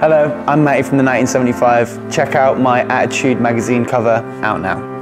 Hello, I'm Matty from the 1975's. Check out my Attitude magazine cover, out now.